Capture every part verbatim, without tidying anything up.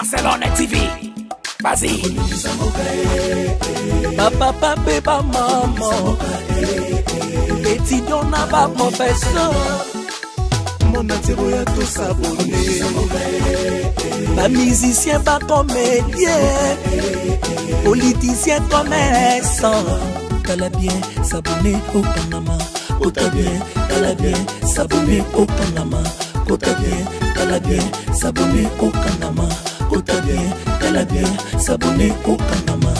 Barcelone T V. Vas-y. Papa, papa, maman. Étudiant n'a pas professeur. Mon attiré à tous abonnés. Pas musicien, pas comédien. Politicien, commerçant. T'as bien s'abonner au Panama. T'as bien, t'as bien s'abonner au Panama. T'as bien, t'as bien s'abonner au Panama. T'as bien, t'as bien s'abonner au Panama.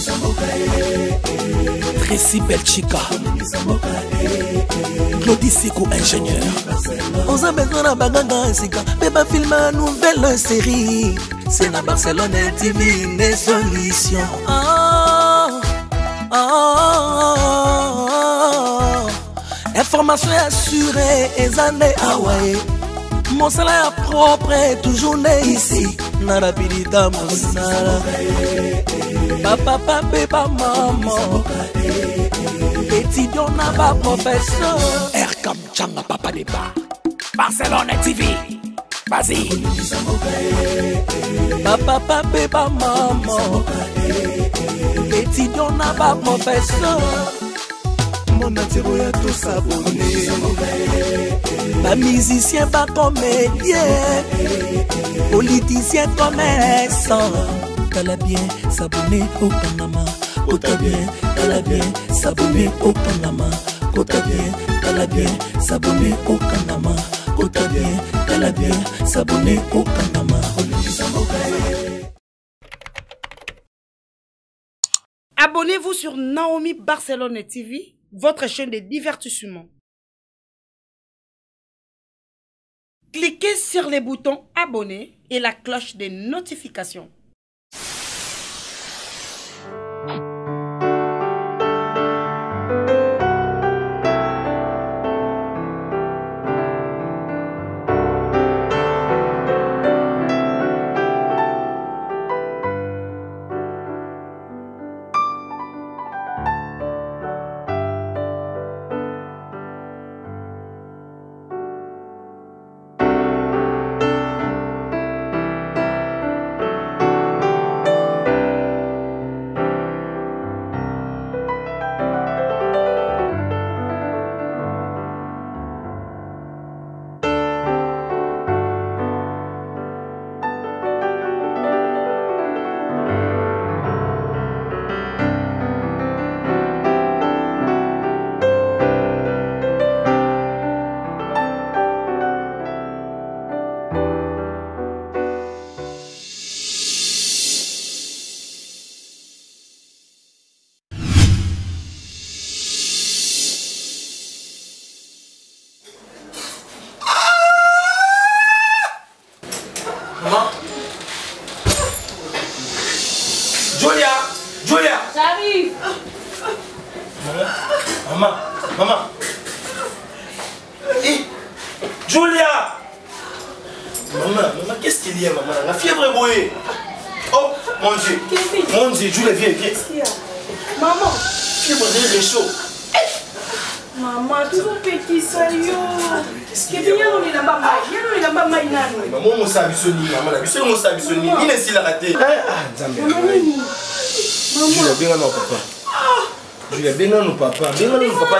Tracy Belchica, Claudie Sikou, ingénieur. On a besoin d'un bagage, c'est quand même film une nouvelle série. C'est la Barcelone T V, les solutions. Oh, oh, oh, oh. Information assurée, et années Hawaii. Mon salaire propre est toujours né ici. Nara pilita monsala. Papa, papa, maman. Étudiant n'a pas professeur. Erkam Changa, papa débat. Barcelone T V. Vas-y. Papa, papa, maman. Étudiant n'a pas professeur. Mon attiré à tous abonnés. Pas musicien, pas comédien. Politicien, commerçant. T'as bien s'abonner au Panama. T'as bien, t'as bien s'abonner au Panama. T'as bien, t'as bien s'abonner au Panama. T'as bien, t'as bien s'abonner au Panama. Abonnez-vous sur Naomi Barcelone T V, votre chaîne de divertissement. Cliquez sur les boutons abonner et la cloche des notifications. Maman. Julia, Julia. J'arrive. Maman, maman. Eh, Julia. Maman, maman, qu'est-ce qu'il y a, maman? La fièvre est bouée. Oh, mon Dieu. Mon Dieu, Julia, viens, viens. Qu'est-ce qu'il y a? Maman. Fièvre est chaud. Maman, toujours petit sérieux. Qu'est-ce qu'il y a? Il y a un baba, il y a un baba, il y a un baba. Maman, on s'est bisoni, maman, la bisoni, on s'est bisoni. Il est si la raté. Ah, Zambé. Maman, Julia, bien non, papa. Julia, bien non, papa. Bien non, papa.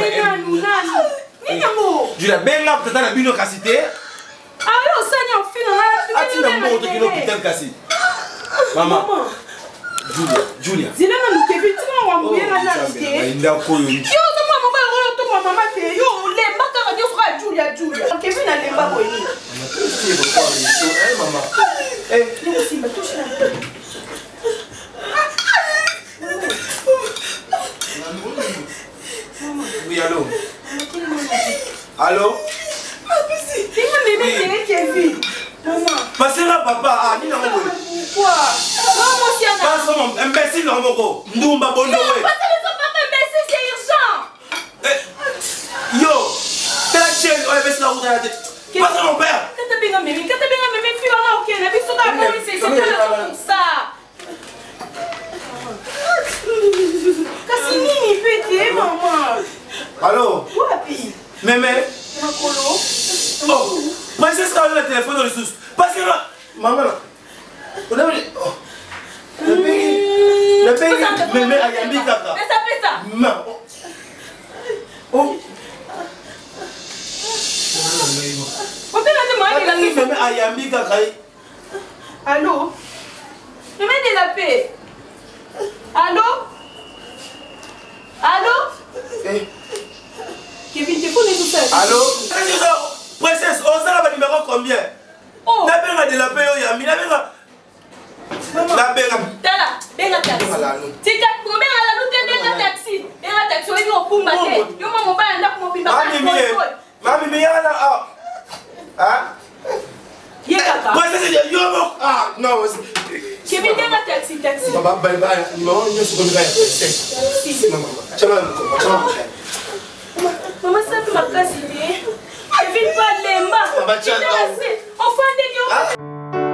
Julia, bien non, peut-être la bino cassité. Ah, on s'en est en film. Ah, tu n'as pas montré qu'il a peut-être cassé. Maman. Julia, Julia. Zina na lukebi tuma wa mbuye na nalike. Inda koyo. Yo to mama ba yo to mama te yo lemba ka ndio fra Julia Julia. Kebi na lemba ko ni. Eh maman. Eh, Ni simba touche na. oui, allô. Allô? Tinga bébé Kevin. Maman. Passez là, papa. Ah, ni na mo. Pourquoi? Maman si on a. Passe mon imbécile là moko. Ndumba bondo we. Parce que ton papa imbécile c'est urgent. Yo, t'es la chaîne, on est là où t'as la tête. Passe mon père. Quand tu bien mémé, quand tu bien mémé, puis on a OK, na biso ka ko c'est c'est comme ça. Kasi nini pété maman. Allô? Wapi? Mémé. Makolo. Oh, princesse, t'as le téléphone dans le sous. Parce que là, maman, On a vu. Le pays. Le pays. Mais mais Ayambi Kaka. Mais ça fait ça. Non. Oh. On peut la demander la Mais mais Ayambi Kaka. Allô? Je mets de la paix. Allô? Allô? Eh. Kevin, tu connais tout ça? Allô? Princesse, on sait le numéro combien? Oh! La benga de la paix, Yami. La benga. La benga. Tala, benga taxi. Tu t'as promis à la route, benga taxi. Benga taxi, on est au Pumbate. Yo, maman, on va aller au Mami, mie. Mami, mie, ah. Ah? Yé, kaka. Princesse, yo, ah, non. Kevin, benga taxi, taxi. Maman, bye bye. Maman, je suis comme ça. Maman, tiens, maman. Maman, ça fait ma classe, Kevin, pas de main. Maman, tiens, enfant de Dieu.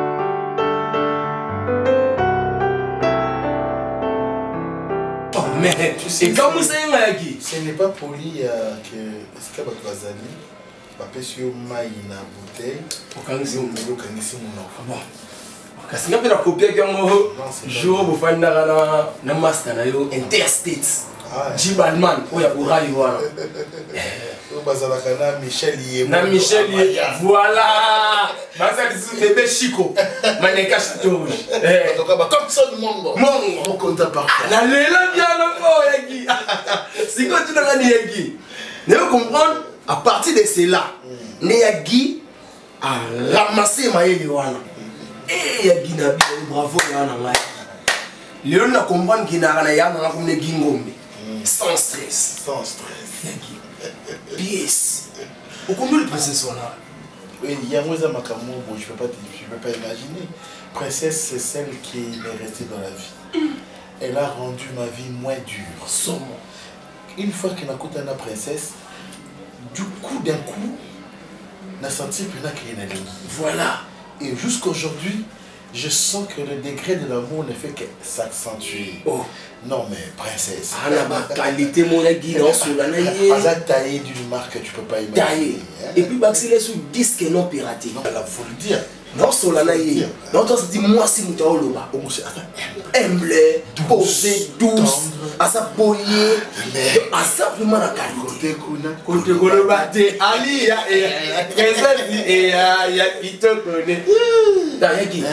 Mais tu sais, comme vous savez, Mayaki, ce n'est pas poli euh, que ce que tu as dit, parce que maï na bouteille, pour quand ils ont le canissime mon enfant. bon. Parce que quand on a copié que moi, jour vous faites na na master na yo interstate. Jibalman, oh ya pour aller voilà. Oh bazala kana Michel Yé. Na Michel Yé, voilà. Bazala c'est bébé Chico. Maneka Chitoge. Eh, donc bah comme ça le monde. Mon, on compte pas. Na lela bien encore Yagi. Si quand tu n'as ni Yagi. Ne vous comprendre à partir de cela, ne Yagi a ramassé maïli wana. Eh Yagi na bien bravo yana ngai. Léon na comprendre qu'il n'a rien à comme les gingombe. Sans stress. Sans stress. Pièce. Au combien de princesse on a? Oui, il y a moi ça Makamo, bon, je peux pas je peux pas imaginer. Princesse, c'est celle qui est restée dans la vie. Elle a rendu ma vie moins dure. Somme. Une fois qu'elle a écouté la princesse, du coup d'un coup, on a senti qu'il y a une ligne. Voilà. Et jusqu'aujourd'hui, je sens que le degré de l'amour ne fait que s'accentuer. Oh. Non mais princesse. Ah la ma qualité mon guide dans son année. Pas à tailler d'une marque que tu peux pas imaginer. Taillé. Et puis Baxile sous disque non piraté. Non, là faut le dire. Non sur l'année. Non toi ça dit moi si mon tao loba. Oh c'est attends. Humble, posé, douce, à sa boyer, à sa vraiment la qualité. Côté côté batté Ali ya et princesse et ya Pito connaît. D'ailleurs qui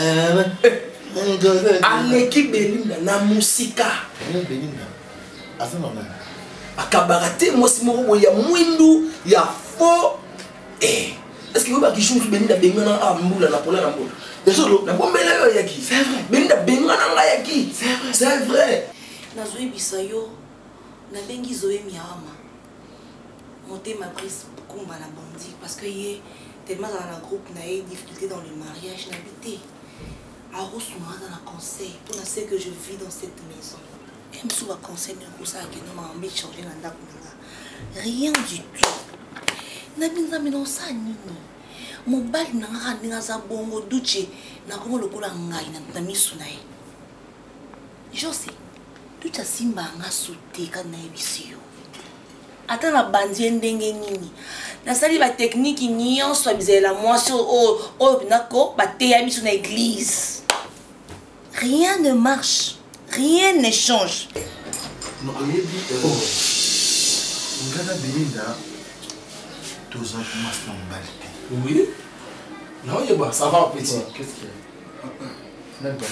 à l'équipe Belinda na musika Belinda azana na akabarate moi si moko ya mwindu ya faux eh est-ce que vous ba kishu Belinda bengana a mbula na pola na mbula désolé na bombela yo yaki c'est vrai Belinda bengana nga yaki c'est vrai c'est vrai na zoe bisayo na bengi zoe miama monter ma prise combat la bandit parce que yé tellement dans la groupe na eu difficulté dans le mariage n'habité à Roussouma dans la conseil pour la ce que je vis dans cette maison. Même sous la conseil de ça que nous m'avons envie de changer dans la rien du tout. Na binza mino sa nini. Mon bal na rani na za bongo duche na komo lokola ngai na misu na ye. Je sais. Tout ça simba nga sauté quand na ebisio. Ata na bandi ndenge nini. Na sali ba technique nyonso bizela mwasi o o binako ba te ya biso na église. Rien ne marche, rien ne change. Non, on est dit oh. On regarde Belinda deux ans pour moi faire un balté. Oui. Non, il y ça va petit. Qu'est-ce qu'il y a? Même pas.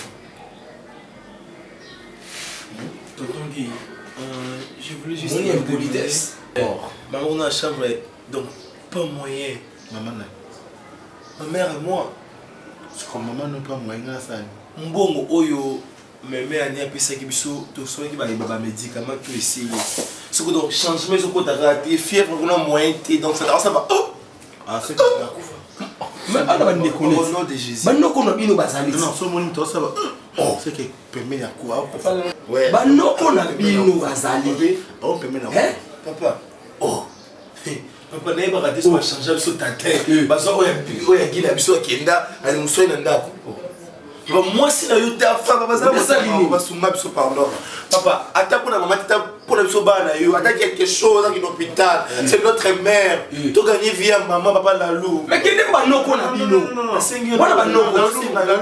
Tonton Guy, euh, je voulais juste... On est en politesse. Maman, on a la chambre, donc pas moyen. Maman, ma mère et moi. C'est comme maman n'a pas moyen à ça. Mbongo oyo, ma mère a dit que ça qui biso, tout ça qui va les médicaments tout essayer. Ce que donc changement, ce que tu as raté, fièvre, on a moyen, donc ça va. Oh! Ah, c'est que tu as couvert. Mais on va déconner. Au nom de Jésus. Mais nous connaissons bien bazali. Non, ce moniteur ça va. Oh, c'est que permet à quoi? Ouais. Bah nous connaissons bien bazali. On permet à hein? Papa. Oh. Papa n'a pas raté ce que changer sur ta tête. Parce que on a dit la biso kenda, elle nous soigne ndako. Moi si na yo ta femme parce que ça on va se map sur pardon. Papa, attends pour la maman t'as pour la biso bana yo, attends quelque chose dans l'hôpital. C'est notre mère. Tu gagner via maman papa la lou. Mais qui n'est pas non qu'on a bino. Non non non, voilà ba non la lou.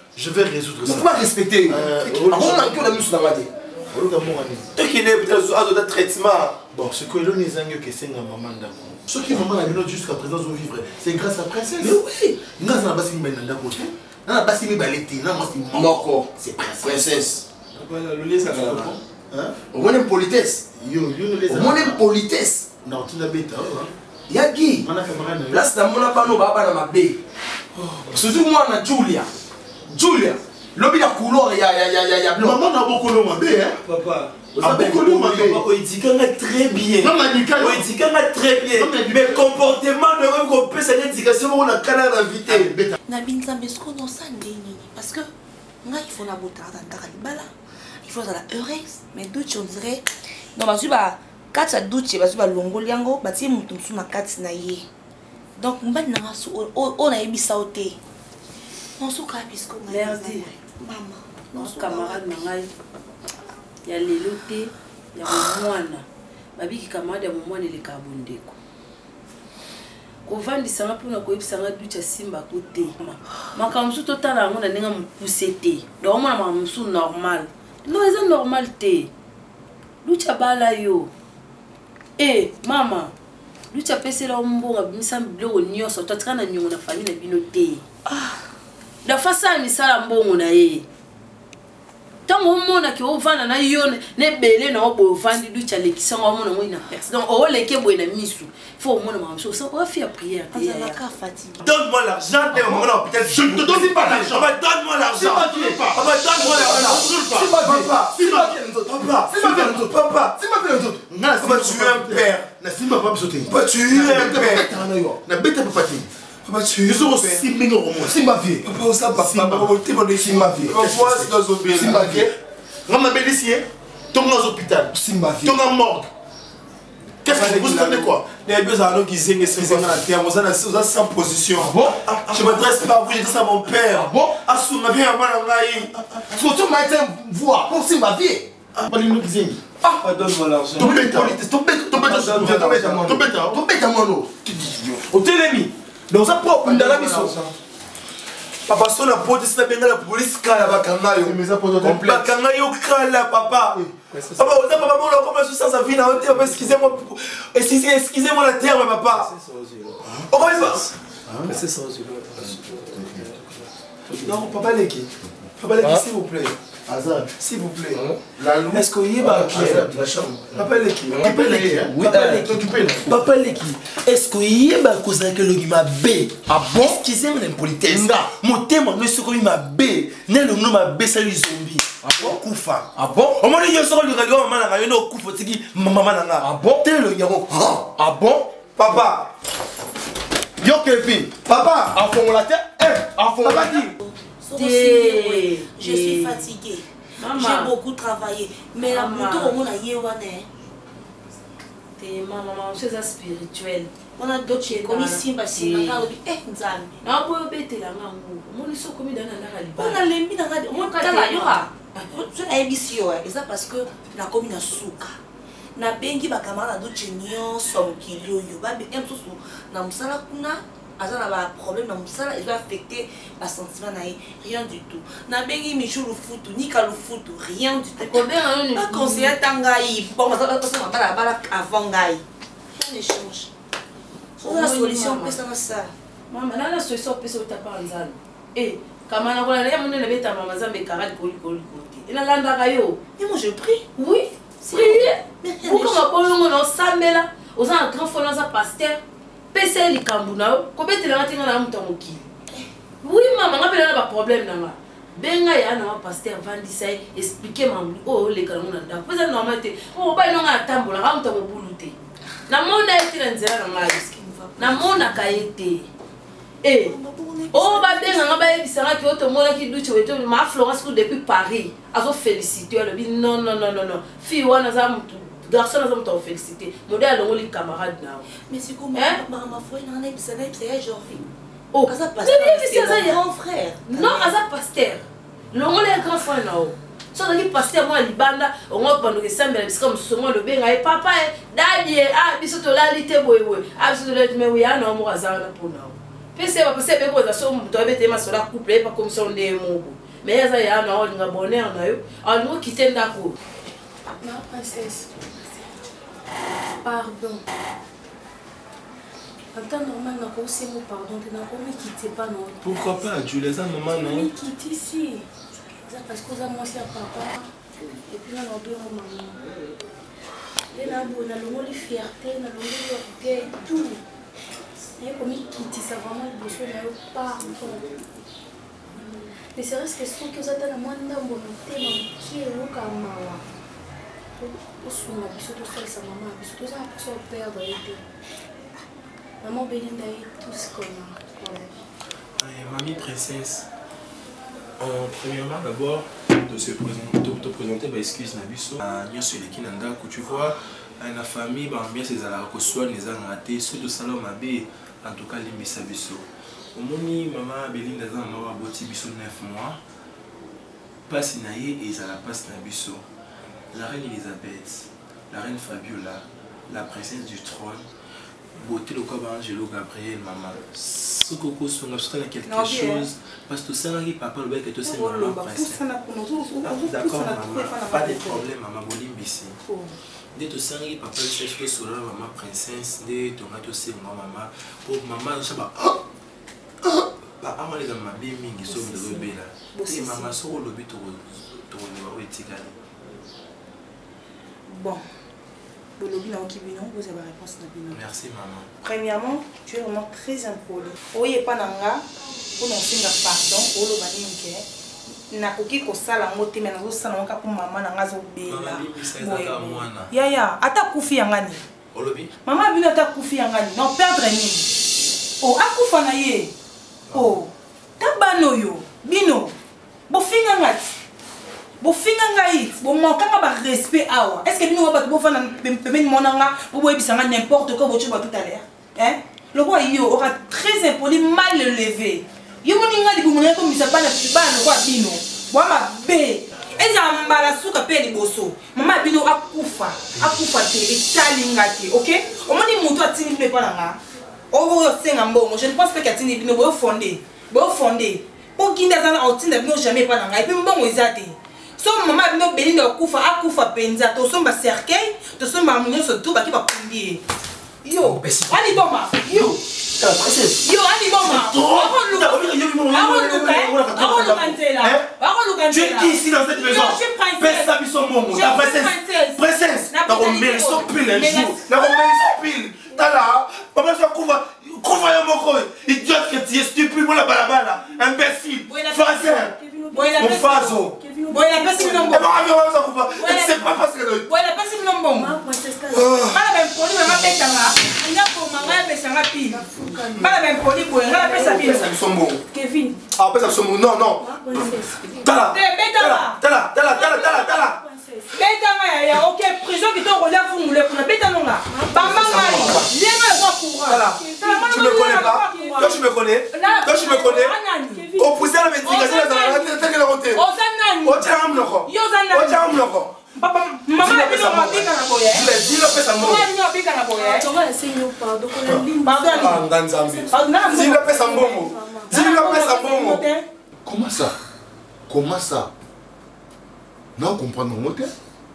Je vais résoudre ça. Tu vas respecter. On a que la mousse dans la tête. Toi qui n'es peut-être à traitement. Bon, ce que l'on est anglo que c'est ma maman d'accord. Ce qui maman a mis jusqu'à présent au vivre, c'est grâce à princesse. Mais oui. Grâce à la basse mine dans côté. Non, basse mine balete, non moi c'est Moko. c'est princesse. Princesse. Voilà, le lait ça va. Hein? Au moins une politesse. Yo, yo les. Au moins une politesse. Non, tu l'as bête hein. Yagi. On a camarade. Là c'est mon abano baba na mabe. Surtout moi na Julia. Julia. L'objet de couleur, il y a, il y a, il y a, il y a blanc. Maman a beaucoup de mabe, hein. Papa. Ah, beaucoup de mabe. Papa, il dit qu'on a très bien. Non, mais il dit qu'on a très bien. Mais comportement de même qu'on peut cette éducation, on a canard invité. Nabin Zambesco dans ça, parce que moi, il faut la beauté dans ta libala. Il faut la heureuse. Mais d'autres, on dirait. Non, parce que quand tu doutes, parce que longo liango, bah tu es monté sur ma carte naïe. Donc, on va n'a on a émis sauté. On s'en capte puisque on a Merdi. Maman. Non, camarade nangai. Il y a les lotés, il y a mon moine. Babi qui camarade, il y a mon moine et les carbondéco. Quand on dit pour nous koyeb sanga ducha simba côté. Makamsu total a on a nenga poussé té. Donc on a mamsu normal. Non, c'est normal té. Ducha bala yo. Eh, maman. Ducha pese la mbonga bimisa mblo nyoso totkana nyongo na famille na bino té. Ah. La façon misala mbongo na ye. Tango mona ki ovana na yo ne belé na obo vandi du chale ki sanga mona mo ina personne. Donc o leke bo na misu. Faut mona ma so on va faire prière. Donne-moi l'argent et on va l'hôpital. Je ne te donne pas l'argent. Donne-moi l'argent. Papa, donne-moi l'argent. C'est pas papa. C'est pas papa. C'est pas papa. C'est pas papa. Papa, tu es un père. C'est pas papa sauter. Papa, tu es un père. Na bête papa. Papa, tu es un père. C'est mingo au moins. C'est ma vie. Papa, ça papa. C'est ma vie. C'est ma vie. On m'a belle ici. Ton dans l'hôpital. C'est ma vie. Ton en morgue. Qu'est-ce que vous avez quoi? Les deux anneaux qui zingent c'est dans la terre, vous êtes sans position. Bon, je m'adresse pas à vous, je dis ça à mon père. Bon, assou ma vie à moi là. Surtout maintenant voir pour c'est ma vie. Pas les nous qui zingent. Ah, donne-moi l'argent. Ton bête, ton bête, ton bête, ton bête, ton bête, ton bête, ton bête à mon au télémi. Dans sa propre dans la mission. Papa, si on a porté ça, la police kala bakangayo. Bakangayo kala papa. Papa, on a pas mal de commencer sans sa vie na hôtel. Excusez-moi, excusez-moi la terre, papa. On va y passer. C'est ça aussi. Non, papa Leki. Papa Leki, s'il vous plaît. Azad, s'il vous plaît. Est-ce qu'il y a la chambre? Papa Leki. Papa Leki. Oui, Papa Leki. Est-ce qu'il y a la cause que le m'a B? Ah bon? Excusez-moi l'impolitesse. Mon thème, ne se connaît ma B. N'est le nom ma B, c'est le zombie. Ah bon? Koufa. Ah bon? Au moins, il y a sur le rayon, maman, il y a un Koufa, c'est qui? Maman, nana. Ah bon? Tel le yaro. Ah bon? Papa. Yo, Kevin. Papa. À fond la tête. Eh, à fond la tête. Je suis fatiguée. J'ai beaucoup travaillé. Mais la moto, on a eu un maman, c'est ça spirituel. On a d'autres choses comme ici, parce que on a eh nzambe. Na po bete la ngangu. Moni so komi dana na liba. On a lembi na ngadi. On kala yoka. Tu as émission et ça parce que na komi na suka. Na bengi ba kamara d'autres nyonso mokili yo. Ba be emsusu na musala kuna. Azana ba problème na musala il va affecter ba sentiment na rien du tout. Na bengi michou le foot ni ka le foot rien du tout. Combien on pas conseiller tangai. Bon ça ça ça bala bala avant ngai. On échange. On a solution pour ça ça. Maman na la solution pour ça ta pa nzana. Eh kama na kola ya mona na beta mama zambe karate koli koli koti. Ina landa kayo. Et moi je prie. Oui. Prier. Pourquoi ma bongo na sambela? Oza un grand fond dans pasteur. Pese likambu na kobete la tinga na muta mokili. Oui maman ngapela na ba problème na nga. Benga ya na pasteur vandisa expliquer maman oh le kalamu na ndako. Pesa normal te. Oh ba ino nga tambola ga muta mobulu te. Na mona eti na nzela na nga. Na mona kaete. Eh. Oh ba benga nga ba yebisanga ki oto mona ki duche weto ma Florence ko depuis Paris. Azo féliciter le bi non non non non non. Fi wana za mutu garçon nous avons félicité. Modèle on les camarades là. Mais c'est comme maman foi il en a ça c'est genre oh ça pasteur c'est mon grand frère. Non ça pasteur. Longo les grand frère là. So dans les pasteur moi libanda on va prendre que ça mais c'est comme ce moi le benga et papa daddy ah biso to la lité boy boy. Ah biso to la mais oui ah non moi ça na pour now. pese ba pese be ko za so muto abete masola couple pas comme ça on est mobo mais ça ya na on nga bonheur na yo on nous quitter ndako. Ma princesse. Pardon. Attends, normal, n'a pas aussi mot pardon, tu n'as pas me quitter pas non. Pourquoi pas, tu les as maman non? Me quitter ici. C'est parce que vous avez moi c'est papa et puis on a deux maman. Et là on a le mot de fierté, on a le mot d'orgueil, tout. Et comme il quitte ça vraiment le besoin de pardon. Mais c'est vrai que ce que vous avez dans moi ndambo thème qui est au kamawa. Au souma biso to ça sa maman, biso to ça pour perdre et tout. Maman Belinda est tout ce qu'on a. Ouais, mamie princesse. Euh, premièrement, d'abord, de se présenter, de te présenter, bah, excuse Nabiso. Nous sommes les Kinanda, que tu vois, la famille, bah, bien c'est à la reçoit, les a ratés, ceux de Salom Abbé, en tout cas, les Missabiso. Au moni, maman Belinda, on a abouti biso neuf mois. Passe Naye et ça la passe Nabiso. La reine Elisabeth, la reine Fabiola, la princesse du trône. Beauté le corps Angelo Gabriel maman ce coco sont absolument quelque chose parce que ça n'arrive pas le bec et tout c'est maman d'accord maman pas de problème maman bolim ici dès que ça n'arrive pas le cherche que sur la maman princesse dès ton gâteau c'est maman pour maman ça va bah avant les gamins bien mingi sont de rebelle et maman sur le but ton numéro est égal bon. Vous avez la réponse. Merci maman. Premièrement, tu es vraiment très impoli. Oui, pas nanga, pour nous faire pardon, pour le bani na koki ko sala ngote mais nazo sala ngoka pour maman nanga zo bela. Ya ya, ata kufi yangani. Olobi? Maman bino ata kufi yangani, non perdre ni. Oh, akufa na ye. Oh, tabano yo, bino. Bo finga ngati. Bo finga ngai, bo manquanga ba respect awa. Est-ce que bino ba bo fana pemeni monanga, bo bo ebisanga n'importe quoi bo tu tout à l'heure. Hein? Le roi yo aura très impoli, mal levé. Yo moninga di bumunya comme ça pas na ba le roi bino. Bo ma be. Eza mbala suka pe liboso. Mama bino akufa, akufa te etalinga te, OK? O moni muto atini pe pa nga. O bo yo senga mbongo, je ne pense pas qu'atini bino bo fondé. Bo fondé. Po kinda zana otinda bino jamais pa nga. Et puis mbongo ezate. So maman bino Belinda akufa akufa penza to somba cercueil to somba munyo so tout ba ki ba kundi yo ani boma yo la princesse yo ani boma ako luka ako luka ako luka ntela ako luka ntela tu es qui ici dans cette maison pèse sa biso momo la princesse princesse na ko mbeli so pile un jour na ko mbeli so pile tala papa so kuva kuva yo moko idiote que tu es stupide pour la balabala imbécile farceur mon fazo. Boy, la personne non bon. C'est pas parce que. Boy, la personne non bon. Ma même poli, ma pète là. Il y a pour ma pète ça rapide. Ma même poli, boy, la pète ça bien. Kevin. Ah, pète ça non non. Tala. Tala. Tala, tala, tala, tala, tala. Beta ya OK prison qui te relève pour nous pour beta non là. Maman mari. Viens moi courant. Tu me connais pas? Toi tu me connais? Toi tu me connais? Au pousser la médication dans la tête de la route. O zanani. O jam loko. Yo zanani. O jam loko. Papa, maman a bien mabika na boye. Dis le pesa mo. Maman a bien mabika na boye. Tu vas essayer pardon qu'on a ligne. Pardon. Ah nganzambi. Dis le pesa mbongo. Dis le pesa mbongo. Comment ça? Comment ça? Non, comprendre mon moteur.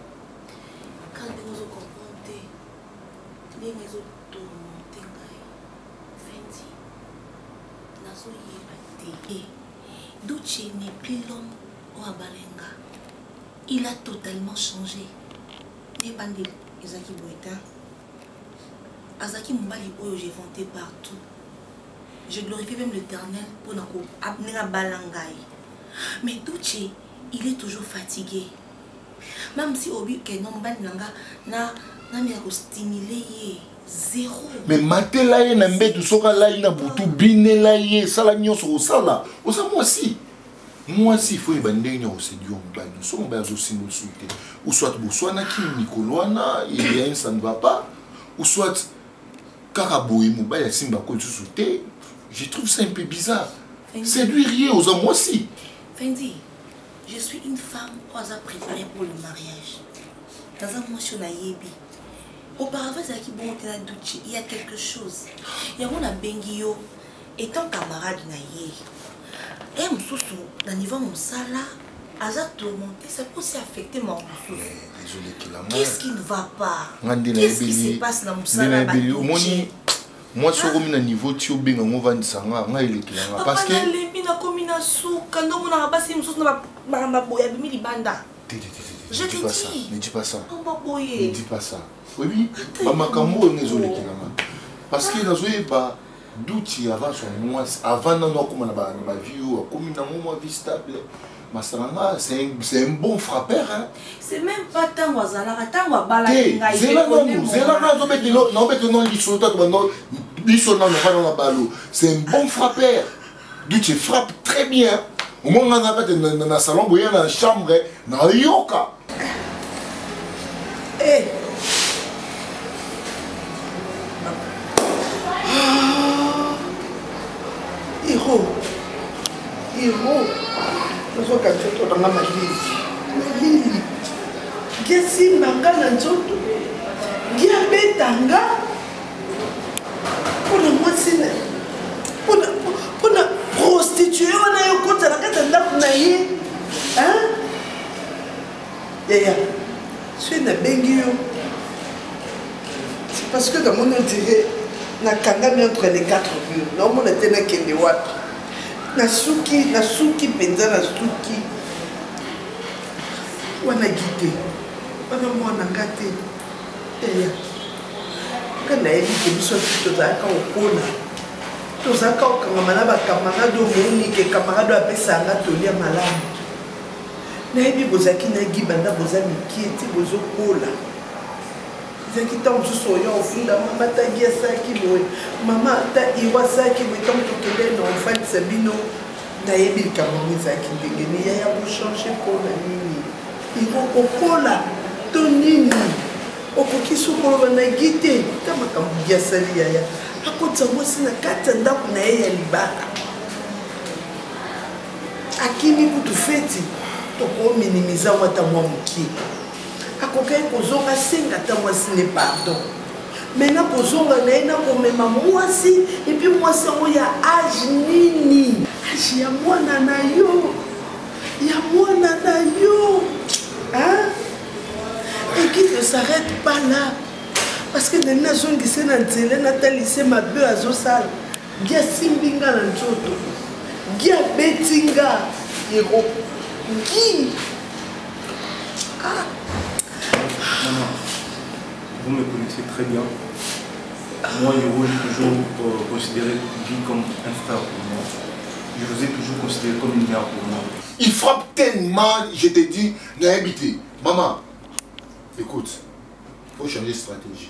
Quand vous comprenez, bien les autres tengai, fendi, nazo yebate. Duchi n'est plus l'homme au Abalenga. Il a totalement changé. Dépendez, Ezaki Boita. Azaki Mbali Oyo, j'ai vanté partout. Je glorifie même l'Éternel pour nous amener à Balangaï. Mais Duchi, il est toujours fatigué. Même si Obi Kenon Bananga n'a pas stimulé zéro. Mais maté là, il y a un peu de soka là, il y a beaucoup biné là, il y a ça là, il y a ça là. Moi aussi. Moi aussi, il faut que je aussi du ban. Soit on va aussi nous souhaiter. Ou soit Boussoana qui Nicoloana, il y a un ça ne va pas. Ou soit Karaboui Mouba, Simba Kol souhaiter. Je trouve ça un peu bizarre. C'est lui rien aux hommes aussi. Fendi. Je suis une femme qui a préparé pour le mariage. Dans un motion à Yebi. Auparavant, il y a quelque chose. Il y a un bengio. étant camarade na ye et mosusu na niveau mosala aza tourmenté, ça peut aussi affecter mon mosusu. Qu'est-ce qui ne va pas? Qu'est-ce qui se passe dans mosala? Moi sur le niveau tu bien on va nsanga nga ile kilanga parce que les mina komina suka ndongo na basi mosusu na ba ba boya bimi libanda. Je te dis, ne dis pas ça. Ne dis pas ça. Oui, oui. Maman Kambo est désolé. Parce que dans ce cas, d'où tu avant son mois, avant non comme on a ma vie ou comme une amour vie stable. Masaranga, c'est un bon frappeur. Hein. C'est même pas tant wazala, tant wabala. C'est là non, c'est là non, mais non, non, mais non, ils sont toi, non, ils sont non, pas dans la balle. C'est un bon frappeur. D'où tu frappes très bien. Au moins on a fait dans la salon, il y a dans la chambre, dans le yoka. Eh. Hiro. Hiro. Nous sommes quand dans la magie. Malili. Gesi manga na nzoto. Gia betanga. Pour le mois sine. Pour la pour la prostituée on a eu côté la kata ndako na ye. Hein? Yaya. C'est une bengi. C'est parce que dans mon intérêt, na kangami entre les quatre murs. Non, mon intérêt n'a qu'un wapi. Na suki, na suki penza na suki. Wana guité. Wana mwana ngate. Eya. Kana ebi ke biso tozaka okona. Tozaka okanga ba camarade omoni ke camarade apesa nga tolia malamu. Nayebi bozaki na gibanda bozami kieti bozokola. Zaki tant so yo ofunda mama tagia saki boy. Mama ta iwa saki boy tant tokele no enfant sabino. Nayebi kamongi zaki ndengeni ya ya bo changer pour la nini. Iko kokola to nini. Okoki sokolo na gite kama kambugia sali ya ya. Akotsa mwasi na kata ndaku na ye ya libaka. Akimi kutu feti. Toko minimiza wata mwa muki. Akokai kozonga senga ta mwasi ne pardon. Mena kozonga na ena komema mwasi et puis mwasi ngo ya âge nini? Âge ya mwana na yo. Ya mwana na yo. Hein? Et qui ne s'arrête pas là. Parce que nena zongi sena nzele na talise mabe azosala. Gia simbinga na nzoto. Gia betinga. Yero. Guy. Ah. Maman, vous me connaissez très bien. Moi, je vous ai toujours euh, considéré Guy comme un frère pour moi. Je vous ai toujours considéré comme une mère pour moi. Il frappe tellement, je te dis, n'a habité. Maman, écoute, il faut changer de stratégie.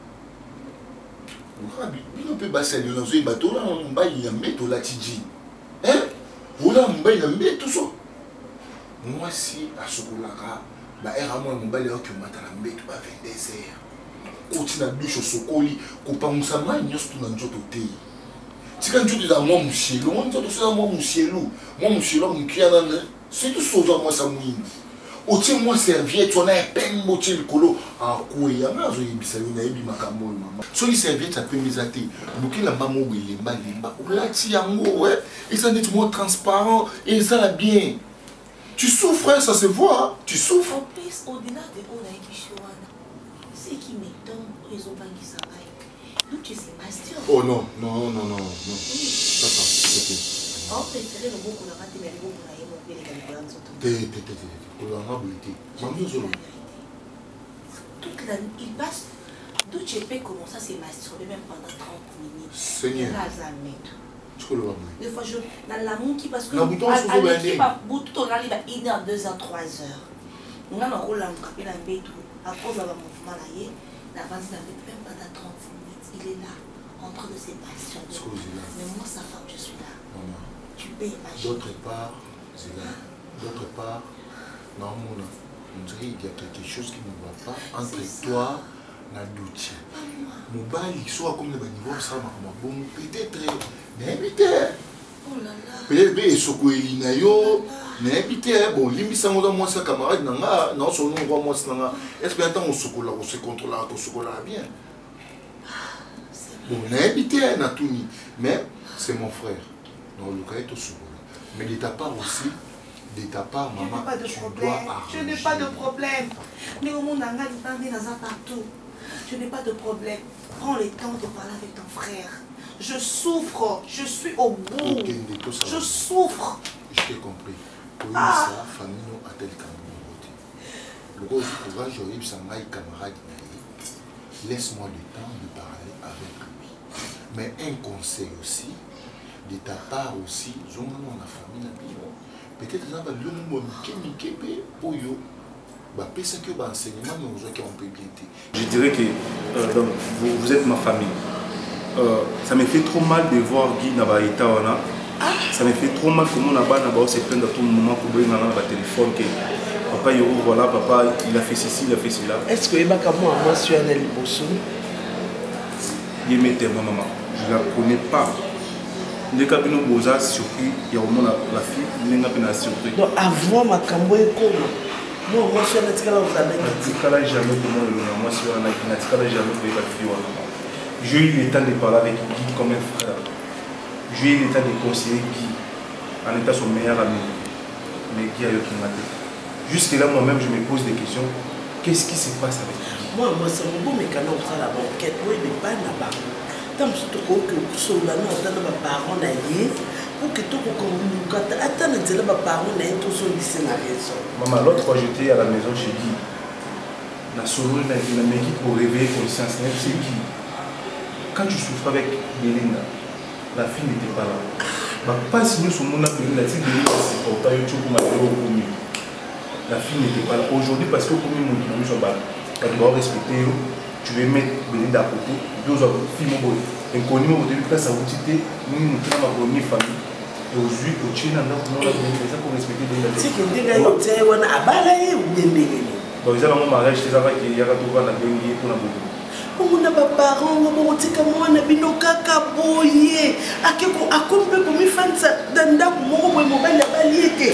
On peut passer dans un bateau, là, on va y mettre la tiji. Hein? On va y mettre tout ça. Moi si à Sokolaka, bah erramo mon balé qui m'a talambé tout à vingt-deux heures. Continue à bûcher au Sokoli, coupant mon sama, il n'y a tout dans notre thé. C'est quand tu dis à moi mon ciel, moi je dis à moi mon ciel, moi mon ciel, mon kiana, c'est tout ça moi ça mouille. Oti moi serviette, on a un peine moitié le colo en quoi il y a un zo yibisali na yibi makambo maman. So il serviette ça peut misater. Boki la maman où il est mal limba. Là ti yango ouais, et ça n'est moins transparent et ça la bien. Tu souffres, ça se voit, hein? Tu souffres. En plus, au-delà de Onaïkishuana, c'est qui m'étonne, ils ont pas qui s'arrête. Donc tu sais, master. Oh non, non, non, non, non. Papa, ok. On préfère le mot qu'on a raté, mais le mot qu'on a évoqué, les calculs sont tout. T'es, t'es, t'es, t'es. On a habilité. Maman, je l'ai. Toute la nuit, il passe. D'où tu peux commencer à se masturber même pendant trente minutes. Seigneur. Des fois, je dans la moue qui parce que à l'équipe à bout tout on a une heure, deux heures, trois heures. On a un rôle à me la bête à cause de mouvement là, la base n'a même pas dans trente minutes. Il est là, en train de se passionner. Mais moi, sa femme, je suis là. Maman. Tu peux imaginer. D'autre part, c'est là. D'autre part, non, on dirait qu'il y a quelque chose qui ne va pas entre toi et la douche. Mon bail, il soit comme le niveau, ça m'a bon, peut-être. N'habitez. Oh là là. Peut-être que Soko Elina yo, n'habitez. Bon, limite, ça moi sa camarade, non, son nom, moi, c'est là. Est-ce que maintenant on se là, on se contrôle, on se contrôle bien. Bon, n'habitez, n'a tout mis. Mais c'est mon frère. Non, le cas est au souvent. Mais de ta part aussi, de ta part, maman, je n'ai pas de tu problème. dois arranger. Je n'ai pas de problème. Mais au monde, partout. Je n'ai pas de problème. Prends le temps de parler avec ton frère. Je souffre. Je suis au bout. Je souffre. Je t'ai compris. Pour ah. ça, famille a tel le gros courage, je camarade. Laisse-moi le temps de parler avec lui. Mais un conseil aussi, de ta part aussi, je suis dans la famille. Peut-être que tu as dit que je dirais que euh, donc, vous, vous êtes ma famille. Euh, ça me fait trop mal de voir Guy Nabaïta. Ça me fait trop mal comment on se plaint à tout moment pour donner un téléphone que papa Yoro, voilà, papa il a fait ceci, il a fait cela. Est-ce que Eba Kamo a mentionné le Bosso? Il m'était ma maman. Je ne la connais pas. Les cabinets Boza surpris, il y a au moins la fille, il y a une surprise. Donc avant ma cambo est comme non, moi je suis un ticala aux années. Ticala jamais comment le nom, moi je suis un ticala jamais pour la fille. J'ai eu le temps de parler avec Guy comme un frère. J'ai eu le temps de conseiller Guy en étant son meilleur ami. Mais Guy a eu qui m'a dit. Jusque là moi-même je me pose des questions. Qu'est-ce qui se passe avec Guy? Moi, moi c'est un bon mécanisme pour la banquette. Oui, mais pas là-bas. Tant que tu as sur la note de ma parole, pour que tu attends de ma parole, tout son scénario. Maman, l'autre fois j'étais à la maison chez Guy. La solo, la dynamique pour réveiller conscience, c'est Guy. Quand tu souffres avec Belinda, la fille n'était pas là. Pas si nous sommes là, Belinda, si Belinda c'est pour ta YouTube, la fille n'était pas là. Aujourd'hui, parce que comme nous sommes là, tu dois respecter, tu veux mettre Belinda à côté, deux autres filles, inconnu au début, ça vous dit, nous nous sommes dans ma famille. Et aujourd'hui, au Chine, nous avons respecté Belinda. C'est que des gars, tu sais, on a balayé ou bien Belinda. Donc, ils ont un mariage, c'est ça qu'il y a tout le monde pour la boue. On a pas parents, on a dit que moi, on a bien kaka boye. A que a comme comme il fait ça, dans dans mon mobile la baliété.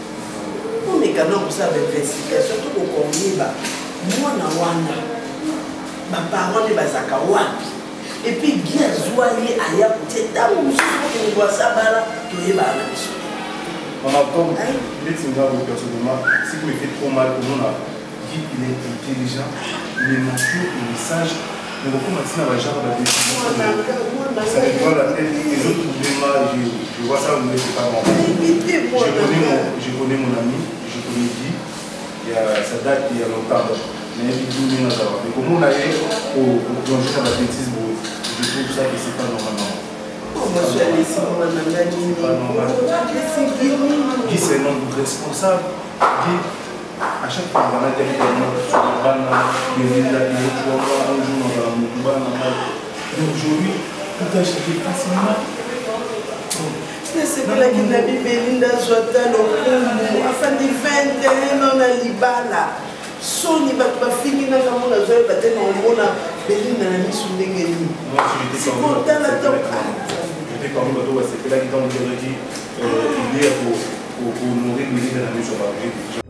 On est quand même ça avec investigation, surtout qu'on connaît bah, moi na wana, ma parents de bazaka wapi. Et puis Guy Azoye aya pour te dar un souffle que nous voit ça bala, tu es bala. Maman, comme il est sincèrement personnellement, ce qui me fait trop mal pour moi, Guy il est intelligent, il est mature, il est sage. Mais beaucoup maintenant va genre la décision. Ça me prend la tête. Les autres problèmes, je, je vois ça, mais c'est pas bon. Je connais mon, je connais mon ami, je connais Guy. Il y a, ça date il y a longtemps. Mais il dit mais comment on a eu au plonger dans la bêtise, je trouve ça que c'est pas normal. C'est pas normal. Guy c'est un homme responsable. Guy, à chaque fois, on a des événements sur le banc, des villes, des autres, un jour, on va dans le banc. Aujourd'hui, tout a acheté facilement. C'est que la Guinée Belinda soit dans le monde, afin de vingt et un ans à Libala. Soni va finir dans le monde, à Zoé, va tenir au monde, Belinda n'a mis sous les guenilles. C'est pour dans la tombe. J'étais parmi les deux, c'est que là, il est pour nourrir Belinda n'a mis sur la vie.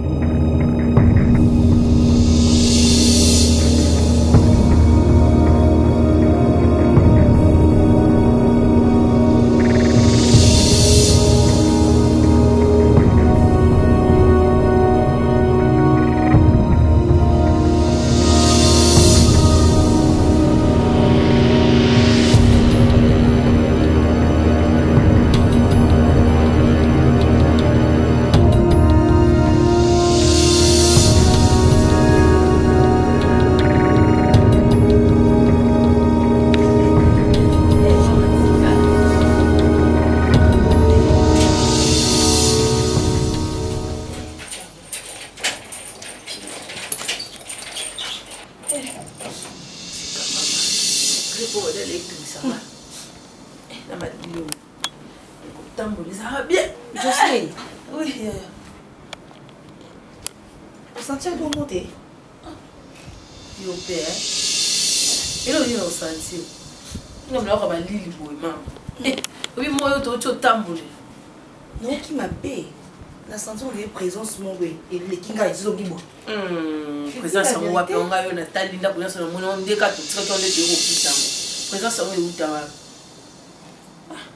Non, qui m'a payé. La santé, on est présence, mon oui. Et les kinga, ils ont dit bon. Hum, présence, on va faire un gars, on a talent, on a un monde, on a des cartes, on a des euros, présence, on est où,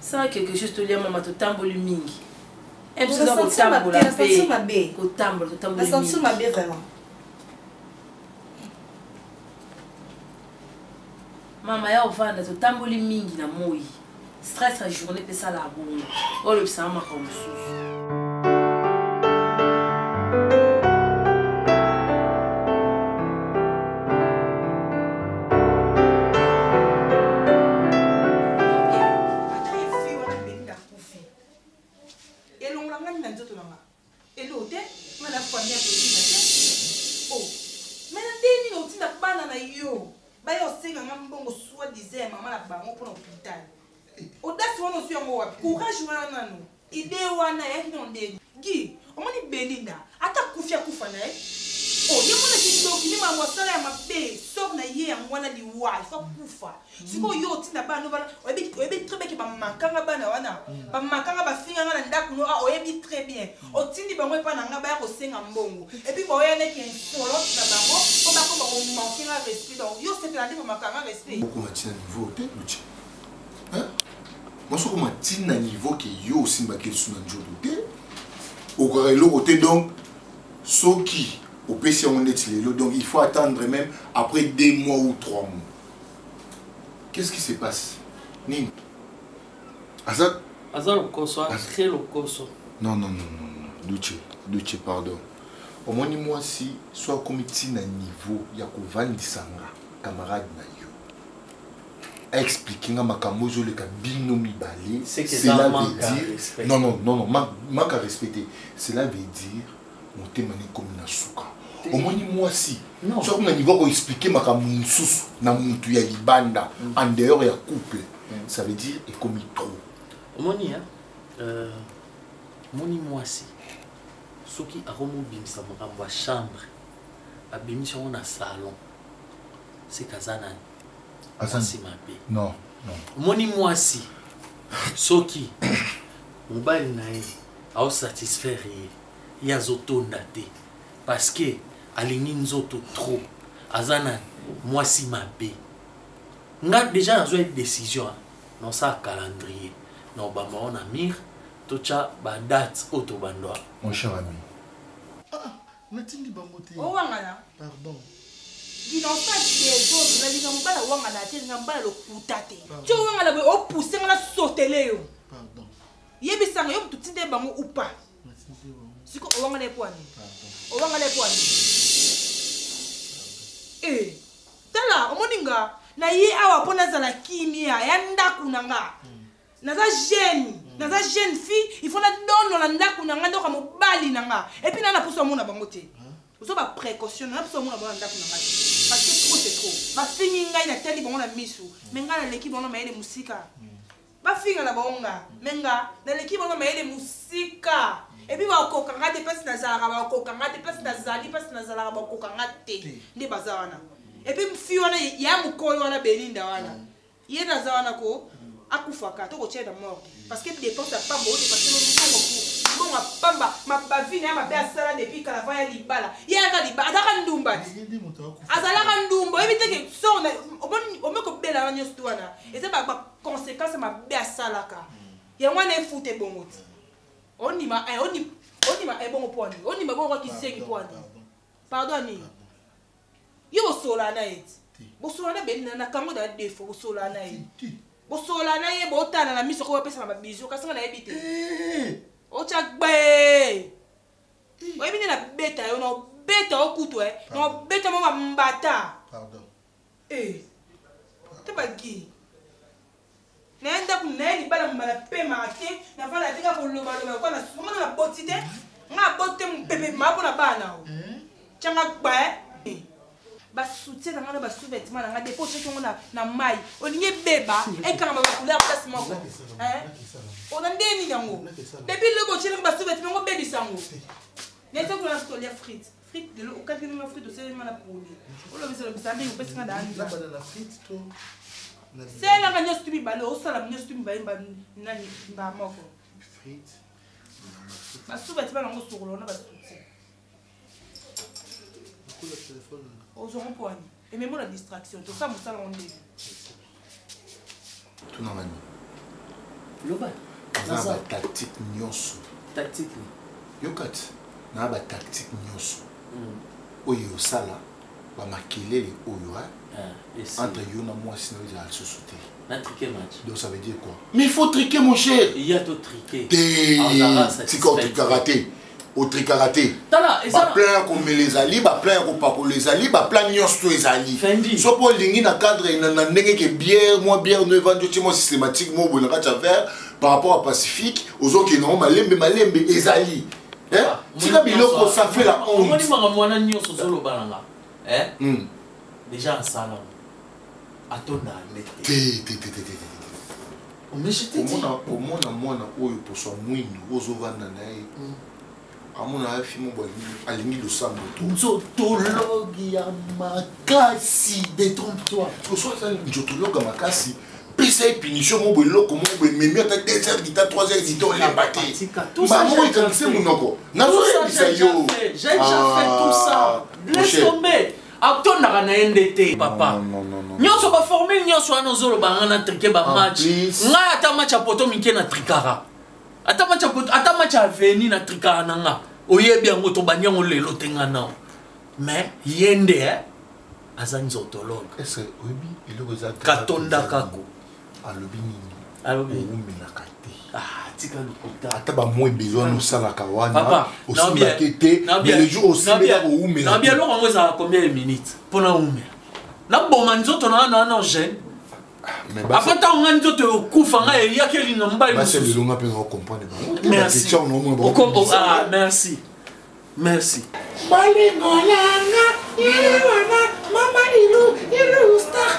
Ça quelque chose to lia mama to tamboli mingi. Elle se sent ma bien, elle se sent ma bien. Ko tambol, to tamboli. Elle se sent ma bien vraiment. Mama ya ovanda to tamboli mingi na moi. Stress la journée pe ça la bonne. Oh le ça ma comme sous. Courage wana no ide wana ya ndonde gi omoni Belinda ata kufia kufa na oh ye mona kindo kini ma wasala ya mabe sok na ye ya mwana liwa fa kufa siko yo tinda bana bana oyebi oyebi très bien ke ba makanga bana wana ba makanga ba finga na ndaku no oyebi très bien otindi bango pa na nga ba ya ko senga mbongo et puis ba oyane ki solo na bango ko ba ko ba ko manquer la respect donc yo c'est la ba makanga respect beaucoup matina niveau te luchi hein moi je comme tina niveau que yo aussi mbaké sous na njodo te au corelo côté donc ce qui au P C on est lelo donc il faut attendre même après deux mois ou trois mois. Qu'est-ce qui se passe Ning Azad Azad le koso très le koso. Non non non non non Luchi Luchi pardon. Au moins moi si soit comme tina niveau ya ko vandisanga camarade na yo. Expliquer ma makambo le kabino mi balé, cela veut dire non non non non manque à respecter. Cela veut dire mon thème est comme na souka. Au moins moi si soit comme niveau ko expliquer makambo nsusu na muntu ya libanda en dehors ya couple. Ça veut dire et comme trop. Au moins hein euh moni moi si soki aromo bimsa makambo ya chambre abimisa na salon. C'est kazana. Asi non non moni mwasi soki mobali nae au satisfaire ya zotonda te parce que alingi nzoto trop azana mwasi mabe nga déjà nazo une décision non ça calendrier non ba on a mir tocha ba date auto bandwa mon cher ami ah natindi bangote oh wangala pardon. Il n'en fait des autres, mais il n'en pas la wangala, il n'en pas le poutate. Tu vois wangala, on pousse, on a sauté Léo. Pardon. Yebi sang, yo tout tinde bango ou pas. Si ko wangala e poani. O wangala e poani. Eh, tala, omoninga na ye awa pona za la kimia, ya ndaku nanga. Naza jeune, naza jeune fille, il faut la donner la ndaku nanga ndo ka mobali nanga. Et puis na na pousse mona bango te. Vous avez précaution, na pousse mona bango ndaku nanga. Parce que trop c'est trop. Ma fille ngai na teli bango na misu. Menga na l'équipe bango maele musika. Ba finga na bonga. Menga na l'équipe bango maele musika. Et puis ba kokanga te pesi na zala ba kokanga te pesi na zali pesi na zala ba kokanga te. Ndi bazawana. Et puis mfi wana ya mukoyo wana Belinda wana. Ye na zawana ko akufaka to ko tcheda mort. Parce que dépense à pamba o parce que no bongo bongo pamba ma bavine ma be asala depuis kala vaya libala. Ya ka libala ataka ndumba. Azala ka ndumba ebite ke so na oboni omeko bela na nyosto wana. Et c'est ba conséquence ma be asala ka. Ya wana efute bongo. Oni ma eh oni oni ma e bongo poni. Oni ma bongo ki sengi poni. Pardon ni. Yo sola na et. Bo sola na be na kango da defo bo sola na et. Bo sola na ye bo tana na miso ko pesa na bizu ka sanga na ebite. O chagbe. Wa bini na beta yo no beta okutu eh. No beta mo mbata. Pardon. Eh. Tabagi. Nenda kuneli bala mala pe mate na vala tika ko loba loba ko na suma na botite. Nga botte mpepe mabo na bana o. Changa gba eh. Ba soutien na ngana ba sous-vêtements na ngade po cheko na na mai olinge beba e kanga ba couleur place moko hein ona ndeni yango depuis le bo cheko ba sous-vêtements ngo bebi sango nete ko na stolia frites frites de l'eau quand il me frites c'est mala poli o lo biselo bisande ko pesa ngada ani la banana frites to c'est la ganyo stubi balo o sala mnyo stubi ba imba nani mba moko frites ba sous-vêtements ngo sukolo na ba soutien le téléphone. Aujourd'hui pour Annie. Et même la distraction. Tout ça, mon salon on est. Tout dans la nuit. loba na ba tactique nyonso tactique yokati na ba tactique nyonso oyo sala ba makelele oyo entre yo na moi sinon ils allaient se sauter. Na triquer match. Donc ça veut dire quoi? Mais il faut triquer mon cher. Il y a tout triquer. C'est quand tu karaté. Au tricaraté. Ba plein comme les ali, ba plein comme pas les ali, ba plein nyos to les ali. So pour lingi na cadre na na ndenge que bière, moi bière ne vend moi systématique moi bon na faire par rapport à Pacifique, aux autres qui n'ont malembe malembe les ali. Hein? Si la biloko ça fait la honte. On dit manga mwana nyos solo balanga. Hein? Déjà en salon. Atona mete. Té té té té té. Mais je t'ai dit. Au moins na mwana oyo pour son mwindu ozovanda nae. Amona fimo bwa alingi do sambo to. Nzotologue ya makasi. Détrompe-toi. Pour ça ça nzotologue makasi. Pesa punition mo boloko mo bo memi ata deux heures d'ita trois heures d'ita on l'embaté. Ba mo ikanse munoko. Nazo bisa yo. J'ai déjà fait tout ça. Laisse tomber. Acton n'a rien été, papa. Non, non, non. Nous sommes formés, nous sommes dans zolo bangana triqué ba match. Nga ata match a poto mike na trikara. Ata match a poto, ata match a veni na trikara nanga. Oyebi yango to banya ngo lelo tengana. Mais yende eh azan zotologue. Est-ce que oyebi iloko za Katonda kako. Alobi nini? Alobi umina kate. Ah, tika lukuta. Ata ba moins besoin no sala kawana. Papa, aussi la kete, mais le jour aussi mais ko umina. Na bien lo ngo za combien de minutes pour na umina. Na boma nzoto na na na jeune. Après tant on nzoto okufa nga ya keli na mbali. Ba c'est le longa pe comprendre ba. Merci. Ah, merci. Merci. Balingo yanga, yanga, mama ilu, ilu star.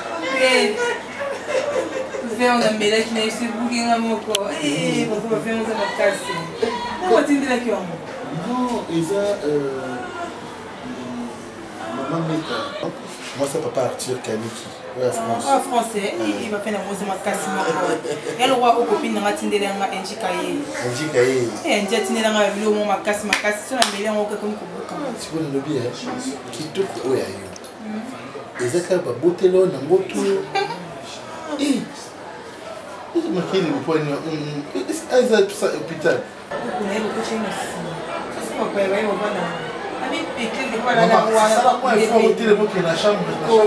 Vem na mera que nem se buguem na moco. Eh, vamos ver uns na casa. Como tem de aqui, amor? Non, Isa euh maman Meta. Moi c'est papa Arthur Kaniki. Ouais, France. Ah, français. Il va faire la rose ma casse moco. Elle roi au copine na tinde nga enjikaye. Enjikaye. Eh, enja tinde nga vilo mo ma casse ma casse sur la mera ngo comme kubuka. Tu peux le bien. Qui te oya yo. Isa ka ba botelo na ngoto. Eh. Il m'a dit le point. Est-ce que ça hôpital? On est au coaching aussi. C'est pas quoi, ouais, on va là. Ami pété de quoi là là. Ça va quoi, il faut ôter le mot qui est dans la chambre. Oh.